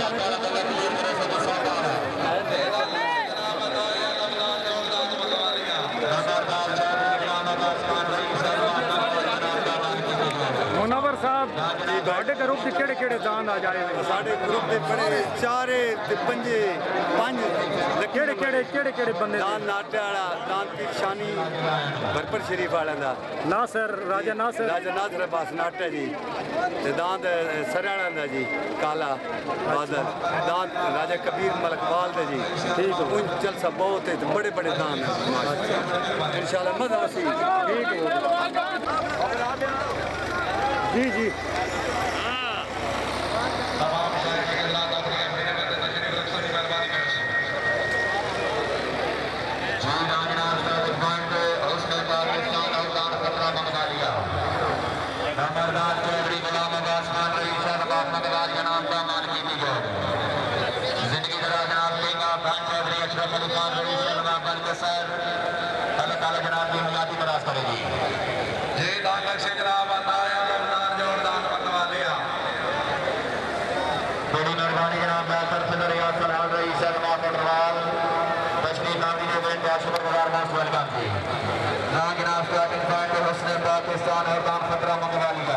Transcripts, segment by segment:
मुनव्वर साहब ਤੁਹਾਡੇ ग्रुप के ਕਿਹੜੇ ਕਿਹੜੇ ਦਾਨ ਆ ਜਾਏ ਨੇ ਸਾਡੇ ग्रुप ਦੇ ਬੜੇ ਚਾਰੇ ਤੇ ਪੰਜੇ ਪੰਜ ਕਿਹੜੇ ਕਿਹੜੇ ਕਿਹੜੇ ਕਿਹੜੇ ਬੰਦੇ ਦਾਨ ਨਾਟੇ ਵਾਲਾ ਦਾਨ ਪੀਰਸ਼ਾਨੀ ਬਰਪਰ ਸ਼ਰੀਫ ਵਾਲਿਆਂ ਦਾ नासर राजा नासर अब्बास नाटा जी दांत सरयाणा दा जी काला बादल दांत राजा कबीर मलकवाल दे जी ठीक है जलसा बहुत है बड़े बड़े दान है इंशाल्लाह मजा वसी ठीक है जी जी नंबरदार चौधरी गुलाम अब्बास खान रईस रबाब नगवाल जनाब का मान की जिंदगी जरा जनाब लेगा खान चौधरी अशरफ अली खान रईस रबाब बन सर अल्लाह ताला जनाब की मियादी तलाश करेगी जी दान से जनाब आया रमजान जोरदान पकवा लिया बड़ी मेहरबानी जनाब बेहतर से रियाज सलाम रईस रबाब नगवाल तशरीफ नामी ने बेन शुक्रगुजार मोस्ट वेलकम जी ना जनाब स्टार्टिंग पॉइंट हुस्न पाकिस्तान और दान खतरा मंगवा लिया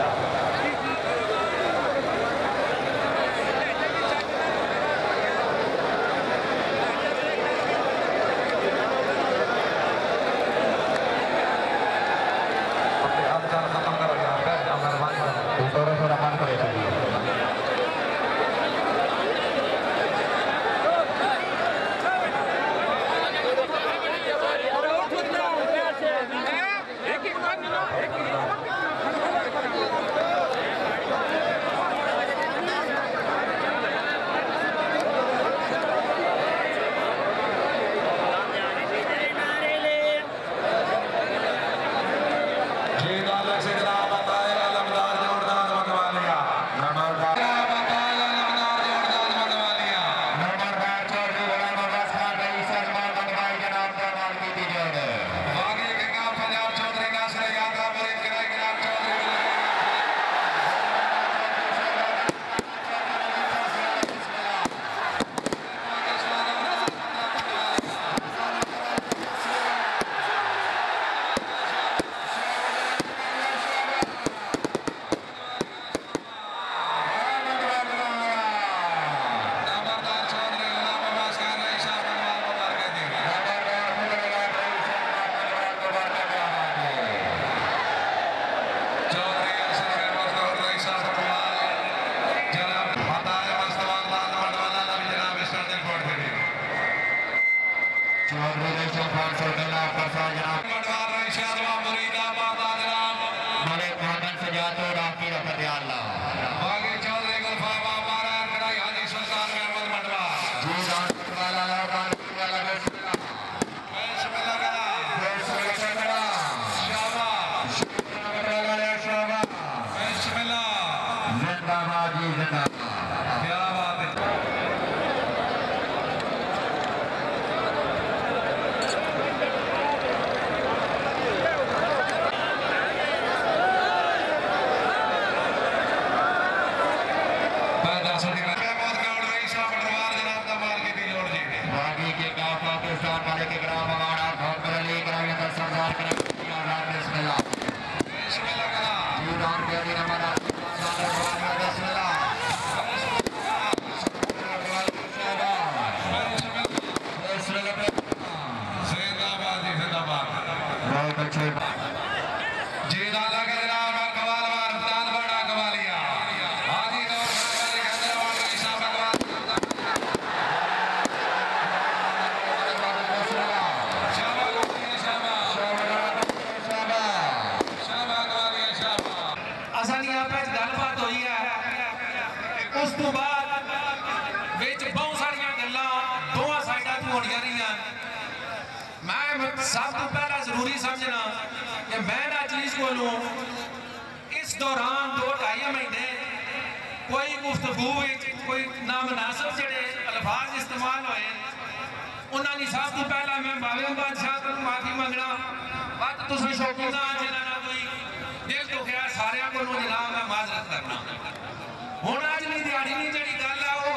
सब तो पहला जरूरी समझना कि मैं ना चीज को इस दौरान 2-2.5 महीने कोई गुफ्तगू कोई नामनासिब जड़े अल्फाज इस्तेमाल होए उन्होंने सब तो पहला मैं बावे बादशाह को माफी मंगना बात तुम शौकीन जिन्होंने कोई दिल दुखिया सारे को जनाब मैं माजरत करना हूँ अज नहीं दिहाड़ी नहीं जी गल है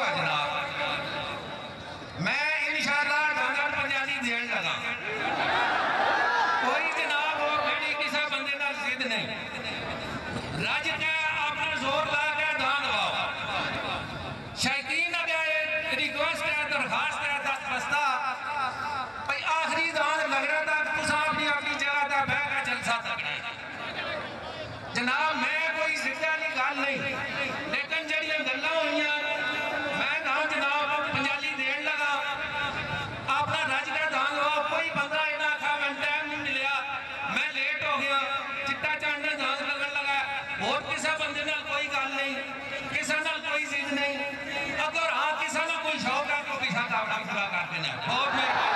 नहीं रज के अपना जोर ला के दान दबाओ शैकीन अगे रिक्वेस्ट है दरखास्त है दस्ता भाई आखिरी दान लगना था तुम अपनी अपनी जगह का बह के जलसा तकना जनाब मैं कोई जिद्दा की गल नहीं लेकिन जड़ियां गल्लां होईयां मैं ना जनाब पंजाली देन लगा अपना रज का दान दबाओ कोई बंदा इन्हें आखा मैं टाइम नहीं मिलिया मैं लेट हो गया चिट्टा चांडा दान लगन लगा और किसी बंदे नाल कोई गल नहीं किसी नाल कोई जिद नहीं अगर हाँ किसी नाल कोई शौक है तो पिछा कावड़ा पूरा कर देना बहुत मेहरबानी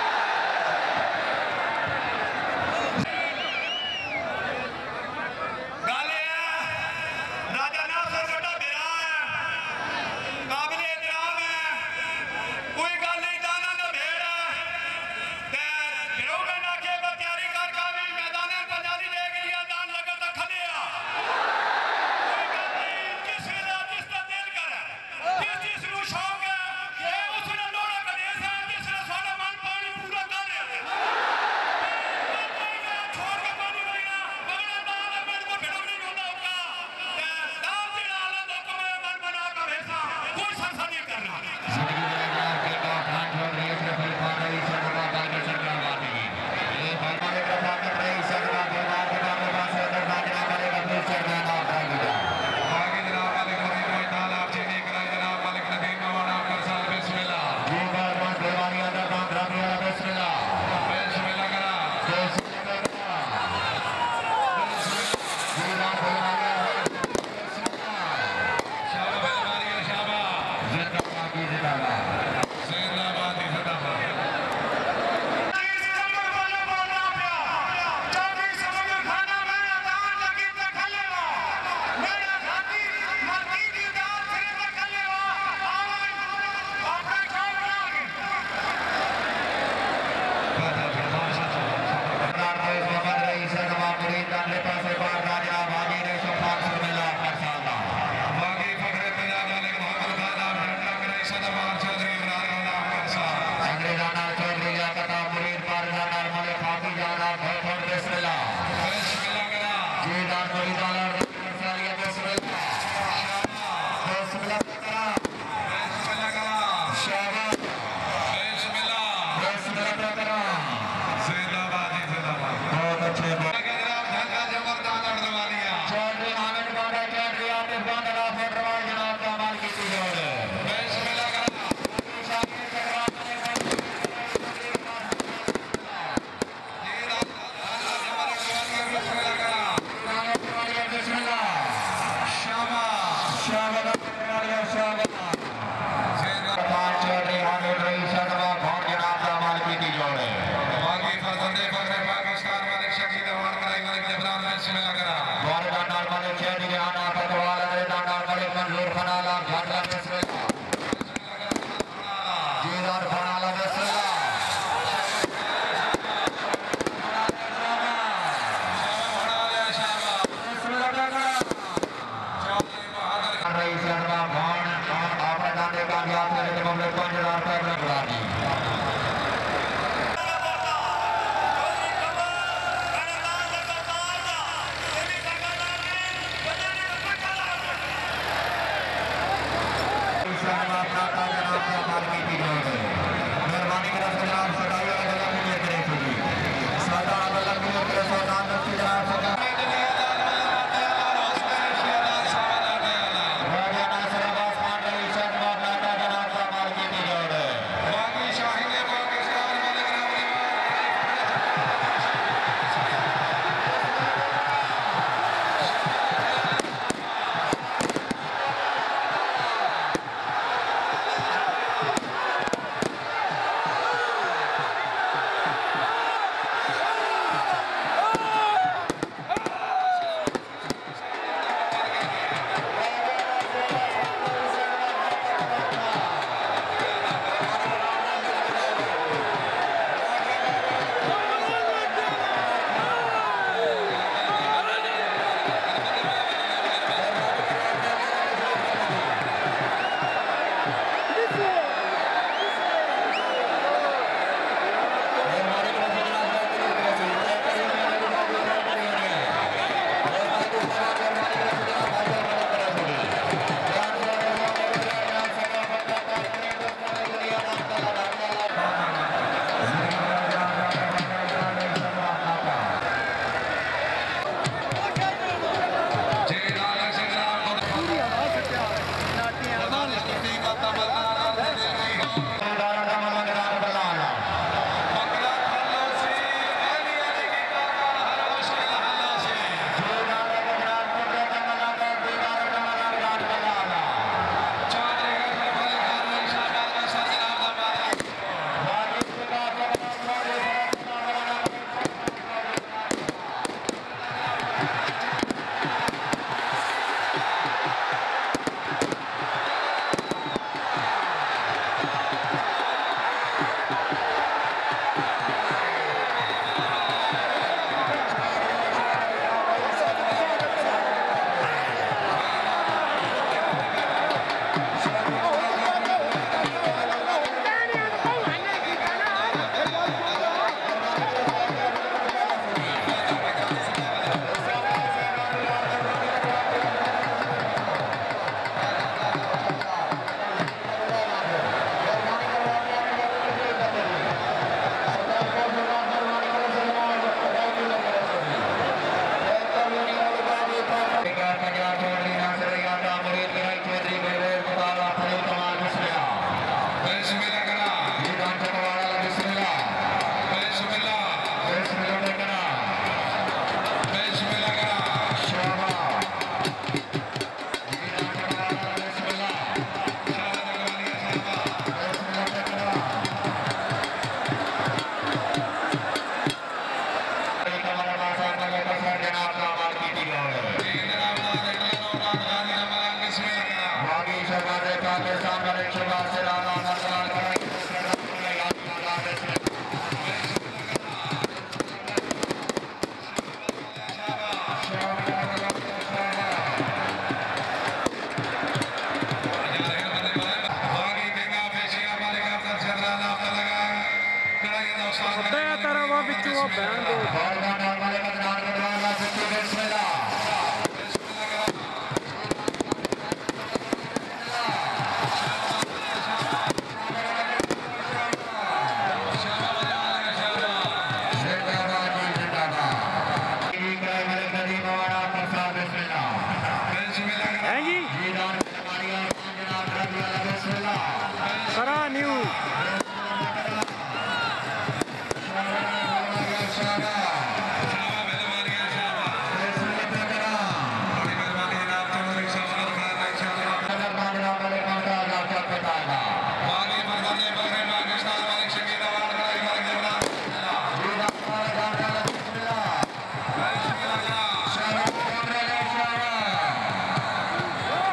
जिस जिस शौक है उसने लोड़ा का देश है जिसने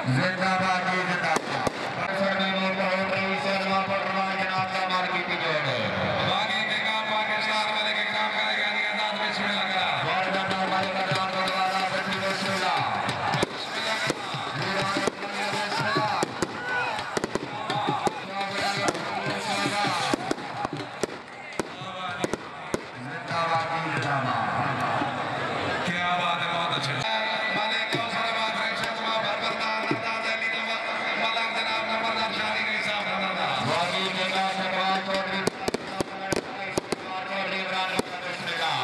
जिंदाबाद जी जिंदाबाद सर में मोर बहुत रही शर्मा परवान जनाब का माल की जोड़े बाकी के काम पाकिस्तान वाले के काम करेगा नहीं अंदाज में सुन लगा और बना हमारे का नाम वाला बच्ची बिस्मिल्लाह क्या बात है बहुत अच्छे मालिक को सलामत रखे जमा बरकरार अंदाज अली मलक जनाब नंबरदार शादी के हिसाब से वागी के का सरवार चौधरी इमरान का बिस्मिल्लाह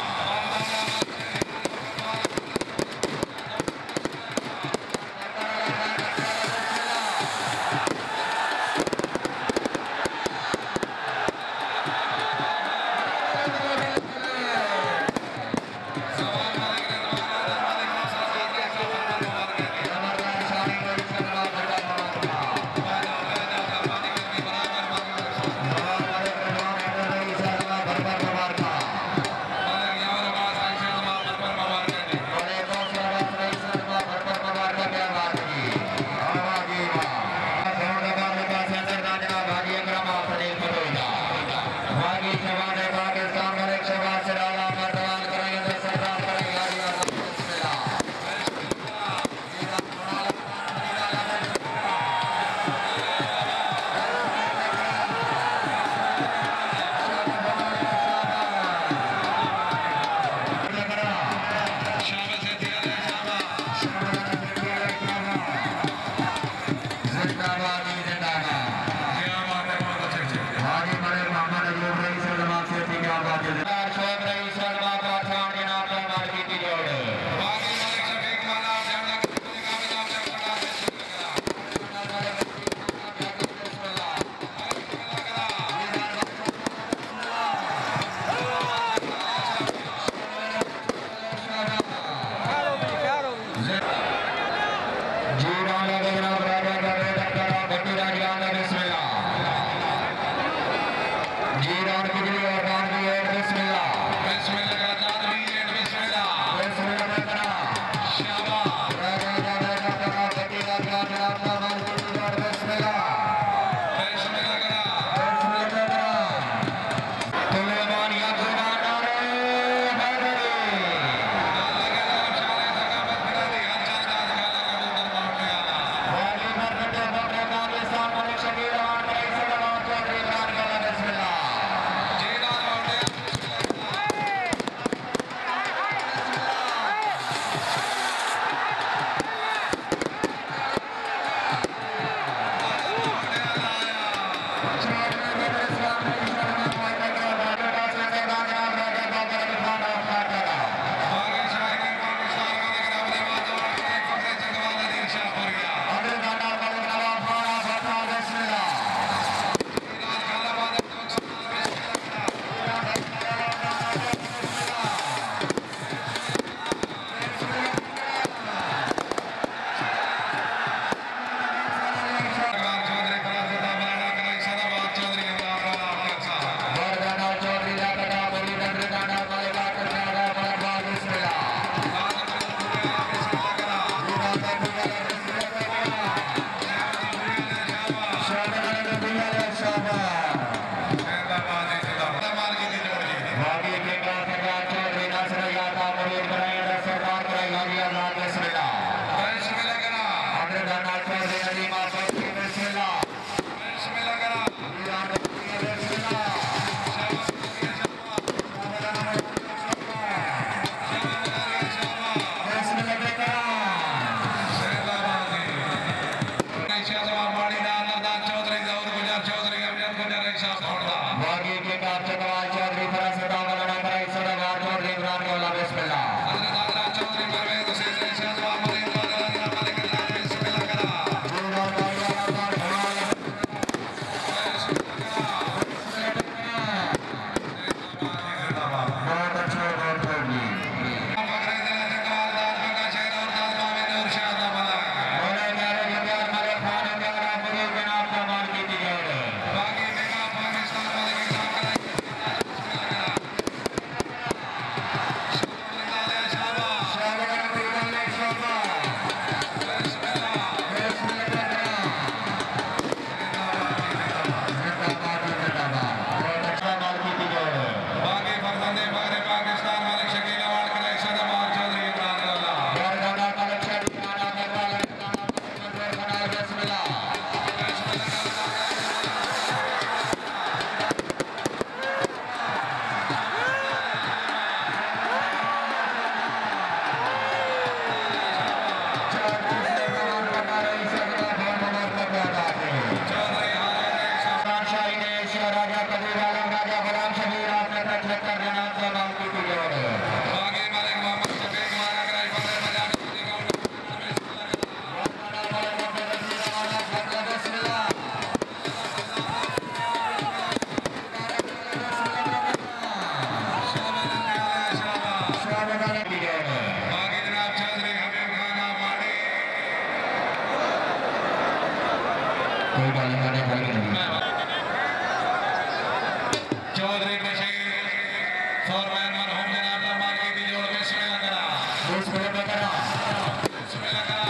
कोई गल नहीं चौधरी बशीर फॉरमैन मरहूम जनाब अहमद की भी जोड़ में बिस्मिल्लाह करा बिस्मिल्लाह करा बिस्मिल्लाह करा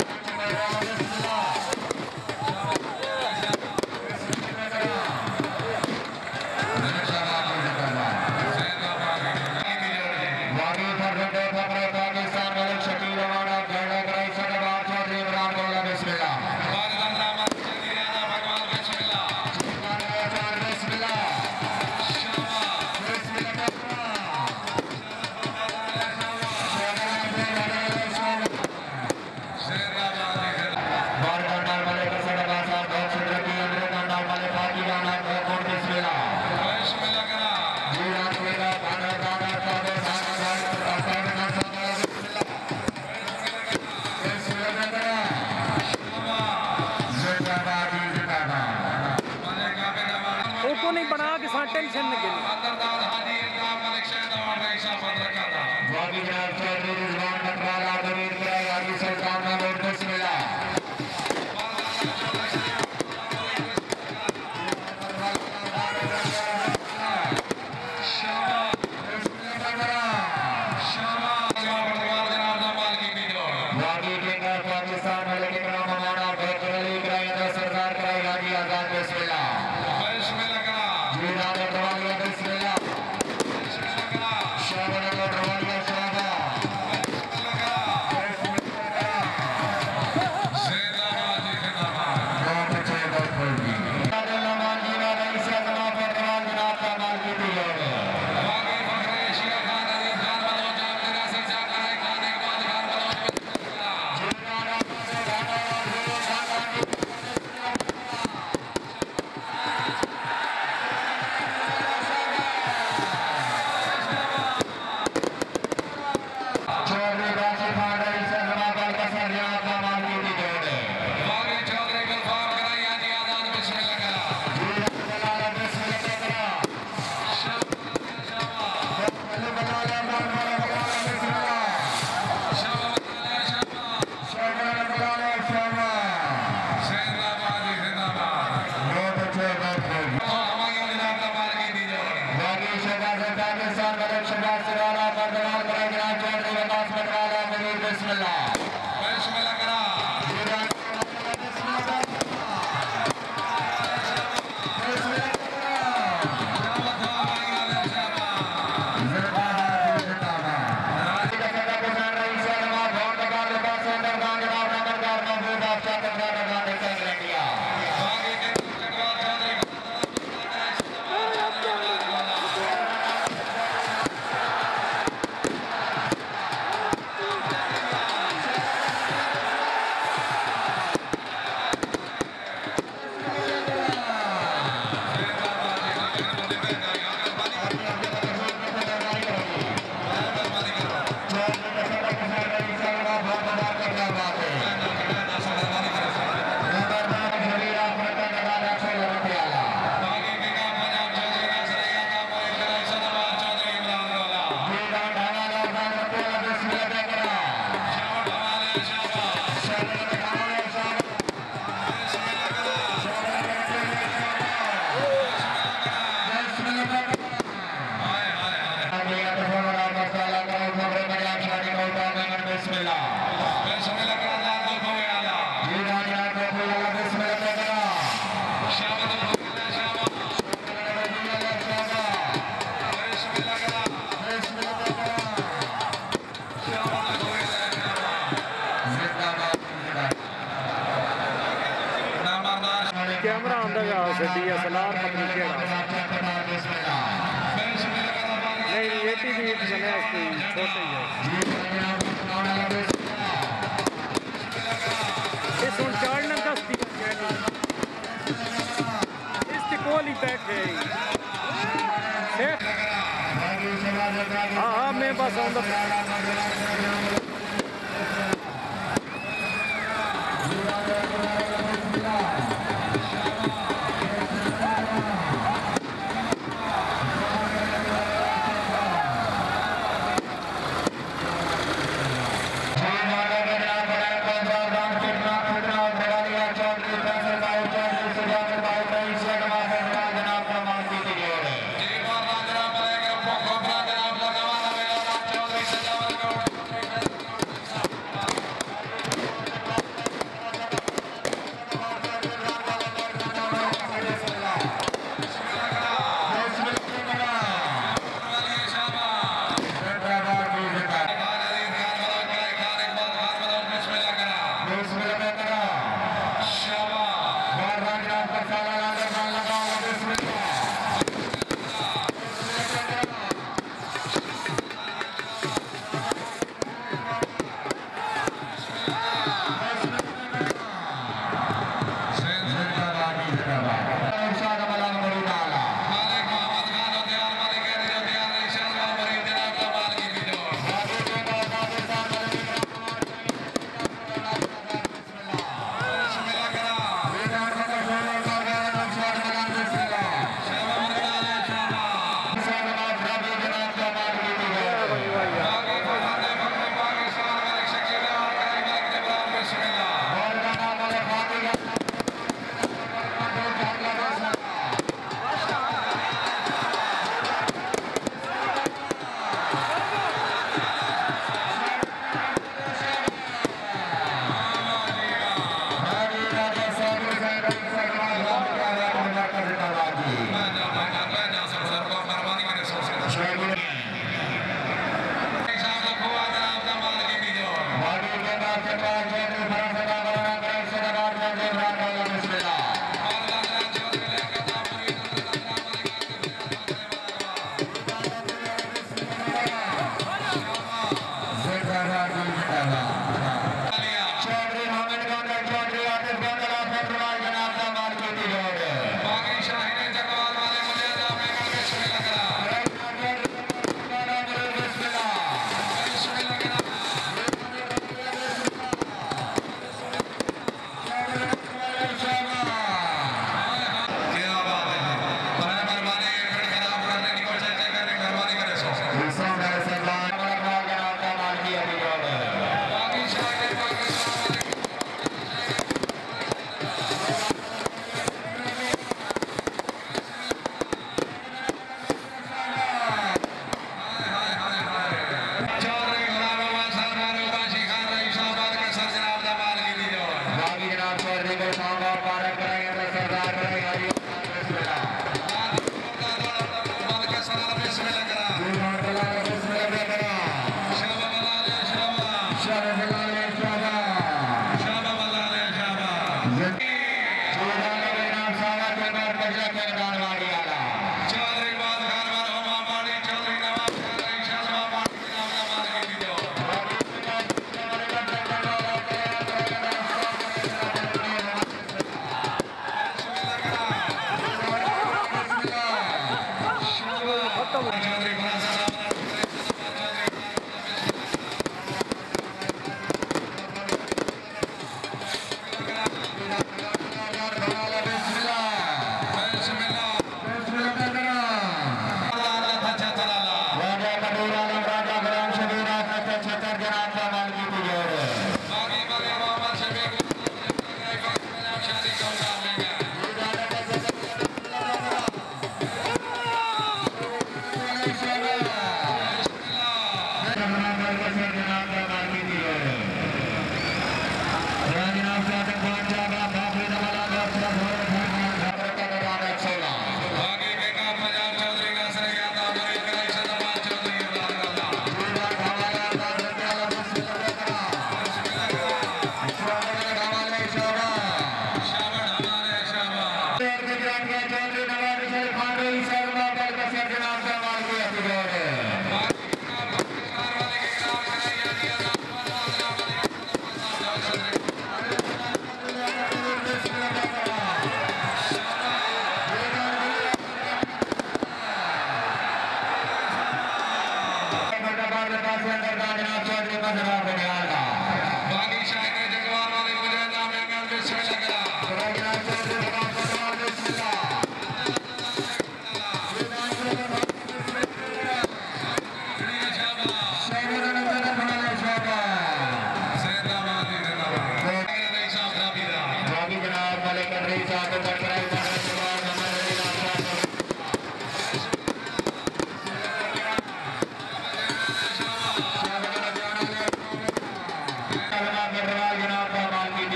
उसको नहीं बना के साथ टेंशन नहीं गिनी कैमरा आंदा जा DSLR पता नहीं नहीं ATV चले छोटे ही है इस चाड़ने का कोली बैठे हाँ मैं बस आंदा चौधरी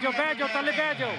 जाओ तले बह जाओ।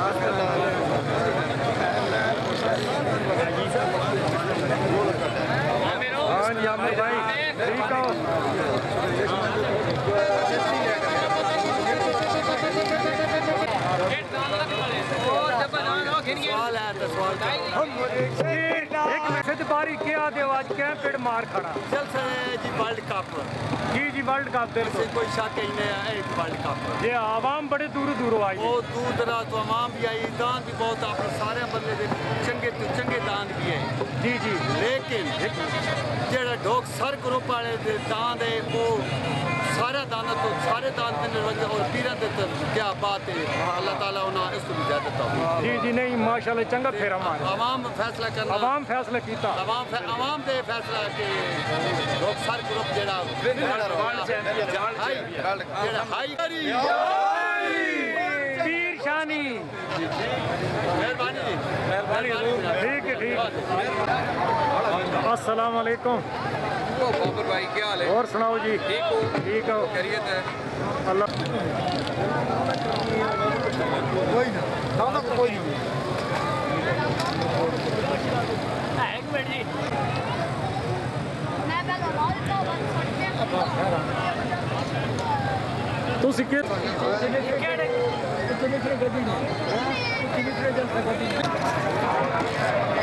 Gracias. ठीक हो सवाल है तो सवाल एक मैसेज बारी क्या दे आज क्या पेड़ मार खड़ा चल सके जी वर्ल्ड कप जी वर्ल्ड कप से बिल्कुल कोई शक ही नहीं है एक वर्ल्ड कप ये आवाम बड़े दूर आई बहुत दूर दराज तो आवाम भी आई दान भी बहुत अपने सारे बंदे दे चंगे तो चंगे दान भी है जी जी लेकिन जेड़ा ढोक सर ग्रुप वाले दे दान है वो सारे दान तो सारे दान देने लगे और पीरा दे तो क्या बात है अल्लाह ताला उन्हें इसको भी ज्यादा तो जी नहीं माशाल्लाह चंगा फेरा मार आवाम फैसला करना आवाम फैसला कीता आवाम दे फैसला के ढोक सर ग्रुप जेड़ा हाई पीर शानी मेहरबानी जी ठीक है ठीक अस्सलाम वालेकुम बाबर भाई क्या हाल है? और सुनाओ जी ठीक हो? ठीक हो खैरियत है? अल्लाह ਤੁਸੀਂ ਕਿਹੜੇ